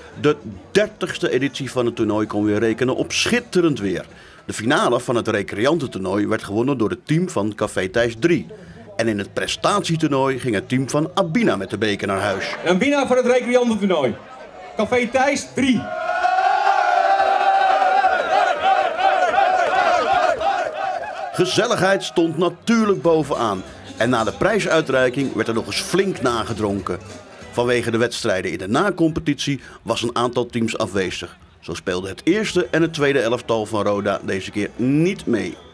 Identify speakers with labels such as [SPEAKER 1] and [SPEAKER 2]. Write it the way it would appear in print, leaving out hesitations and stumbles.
[SPEAKER 1] De 30ste editie van het toernooi kon weer rekenen op schitterend weer. De finale van het recreantentoernooi werd gewonnen door het team van Café Thijs 3. En in het prestatietoernooi ging het team van Abina met de beker naar huis.
[SPEAKER 2] Een winnaar van het recreantentoernooi. Café Thijs 3.
[SPEAKER 1] Gezelligheid stond natuurlijk bovenaan. En na de prijsuitreiking werd er nog eens flink nagedronken. Vanwege de wedstrijden in de na-competitie was een aantal teams afwezig. Zo speelde het eerste en het tweede elftal van Roda deze keer niet mee.